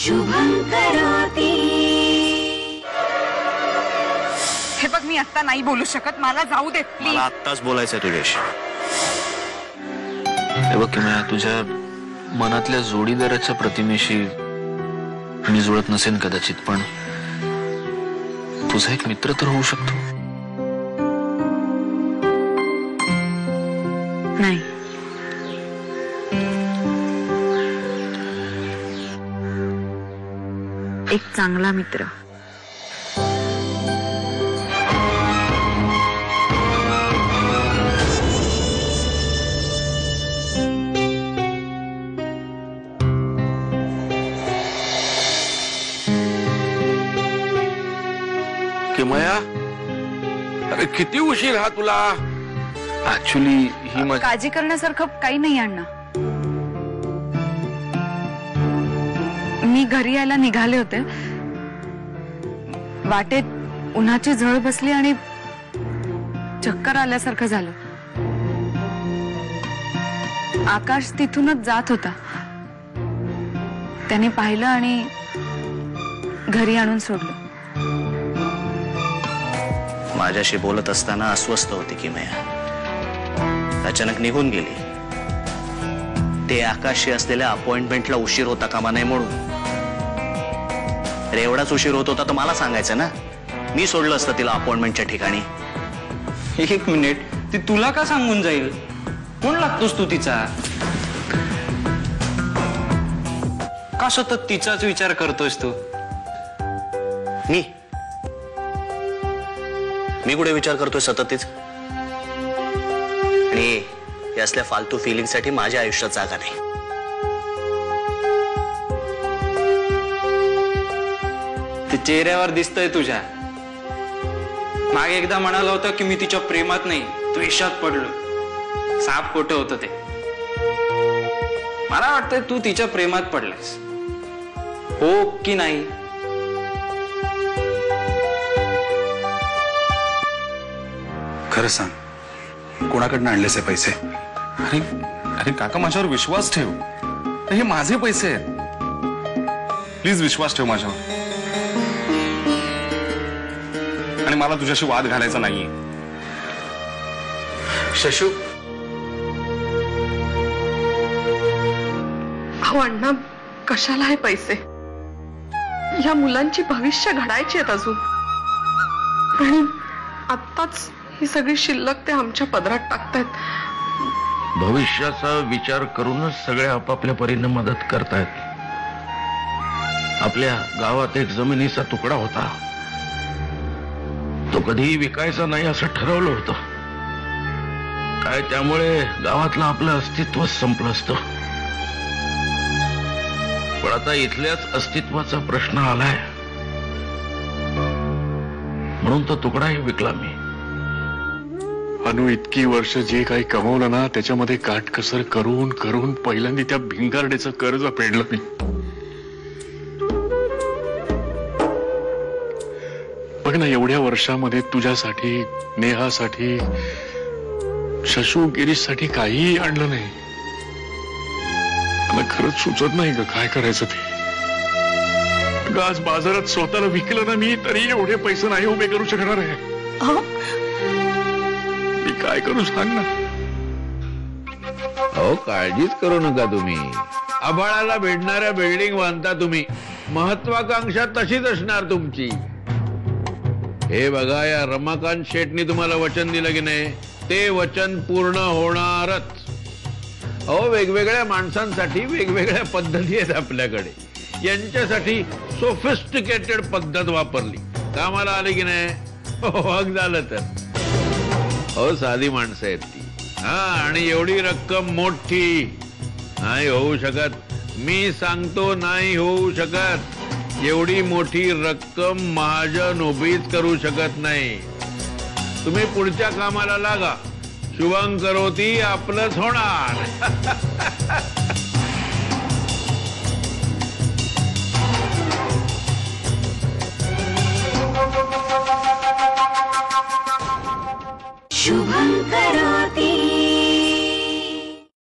शुभं करोति। हे बघ, मी आता नाही बोलू शकत, मला जाऊ दे प्लीज। मला आत्ताच बोलायचंय तुझ्याशी। हे बघ किमया, तुझ्या मनातल्या जोडीदाराच्या प्रतिमेशी मी जुळत नसेन कदाचित, पण तुझा एक मित्र तर होऊ शकतो। नाही, एक चांगला मित्र। किमया, अरे किती उशीर हा तुला? ऍक्च्युली ही काळजी करण्यासारखं काही नाही अण्णा। मी घरी यायला निघाले होते, वाटेत उन्हाची झळ बसली आणि चक्कर आल्यासारखं झालं। आकाश तिथूनच जात होता, त्याने पाहिलं आणि घरी आणून सोडलं। माझ्याशी बोलत असताना अस्वस्थ होती किमया, अचानक निघून गेली। ते आकाशशी असलेल्या अपॉइंटमेंटला उशीर होता कामा नये म्हणून। अरे एवढाच उशीर होत होता तर मला सांगायचं ना, मी सोडलं असतं तिला अपॉइंटमेंटच्या ठिकाणी। एक मिनिट, ती तुला का सांगून जाईल? कोण लागतोस तू तिचा? का सतत तिचाच विचार करतोयस तू? मी कुठे विचार करतोय सतत तीच? आणि या असल्या फालतू फिलिंग साठी माझ्या आयुष्यात जागा नाही। ते चेहऱ्यावर दिसतंय तुझ्या। मागे एकदा म्हणाला होता की मी तिच्या प्रेमात नाही, द्वेषात पडलो। साप खोटं होतं ते। मला वाटतंय तू तिच्या प्रेमात पडलास, हो की नाही? खरं सांग, कोणाकडनं आणलेस हे पैसे? अरे अरे काका, माझ्यावर विश्वास ठेव, हे माझे पैसे आहेत। प्लीज विश्वास ठेव माझ्यावर, आणि मला तुझ्याशी वाद घालायचा नाहीये। शशू, अहो अण्णा, कशाला हे पैसे? या मुलांची भविष्य घडायची आहेत अजून, आणि आत्ताच ही सगळी शिल्लक ते आमच्या पदरात टाकतायत। भविष्याचा विचार करूनच सगळे आपापल्या परीने मदत करतायत। आपल्या गावात एक जमिनीचा तुकडा होता, तो कधीही विकायचा नाही असं ठरवलं होतं। काय त्यामुळे गावातलं आपलं अस्तित्व संपलं असतं, पण आता इथल्याच अस्तित्वाचा प्रश्न आलाय, म्हणून तो तुकडाही विकला मी। अनु, इतकी वर्ष जे काही कमवलं ना, त्याच्यामध्ये काटकसर करून करून पहिल्यांदा त्या भिंगारडेचं कर्ज फेडलं मी। बघ ना, एवढ्या वर्षामध्ये तुझ्यासाठी, नेहासाठी, शशू गिरीशसाठी काहीही आणलं नाही। मला खरंच सुचत नाही ग काय करायचं ते। आज बाजारात स्वतःला विकलं ना मी, तरी एवढे पैसे नाही उभे करू शकणार आहे। मी काय करू सांग ना? अहो, काळजीच करू नका तुम्ही। आभाळाला भेटणाऱ्या बिल्डिंग बांधता तुम्ही, महत्वाकांक्षा तशीच असणार तुमची। हे बघा, या रमाकांत शेठनी तुम्हाला वचन दिलं की नाही, ते वचन पूर्ण होणारच। अहो, वेगवेगळ्या माणसांसाठी वेगवेगळ्या पद्धती आहेत आपल्याकडे, यांच्यासाठी सोफिस्टिकेटेड पद्धत वापरली, कामाला आली की नाही? हो, झालं तर। अहो, साधी माणसं आहेत ती। हा, आणि एवढी रक्कम मोठी नाही होऊ शकत। मी सांगतो, नाही होऊ शकत। एवढी मोठी रक्कम महाजन उभीच करू शकत नाही। तुम्ही पुढच्या कामाला लागा, शुभं करोती आपलंच होणार।